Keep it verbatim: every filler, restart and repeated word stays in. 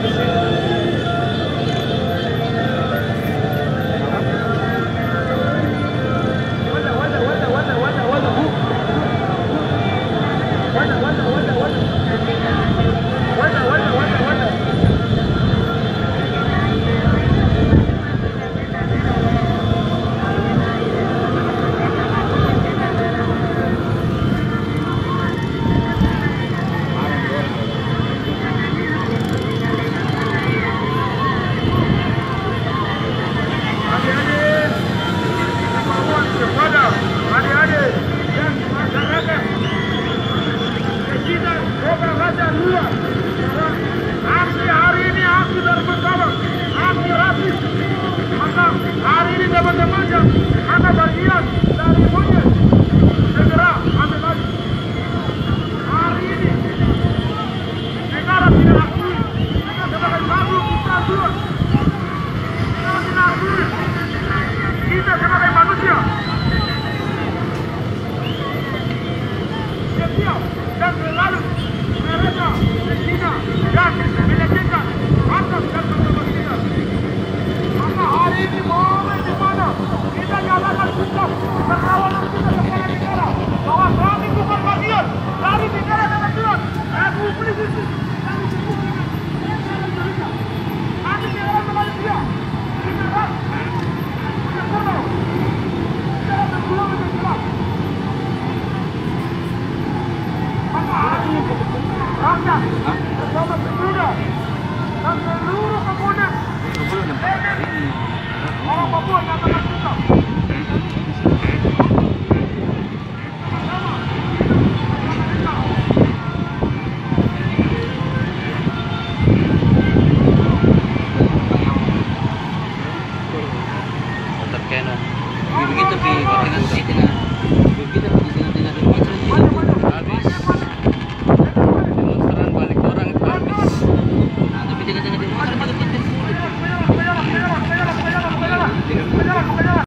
Hari ini teman-teman yang ada bagian dari monyet segera ambil lagi. Hari ini negara tidak akui kita sebagai makhluk kesatuan. Kita tidak akui kita sebagai manusia. Setiap dan selalu mereka menghina dan melecehkan atas dan bersama kita. Maka hari ini momen di mana kita nyatakan sikap perlawanan kita kepada negara bahwa kami bukan bagian dari negara kesatuan Republik Indonesia. Kami sebut dengan negara Indonesia. Kami negara Malaysia. Negara Sekutu. Negara tergolong dengan jelas. Maka hari ini rakyat bersama pemuda dan seluruh komponen orang Papua nyatakan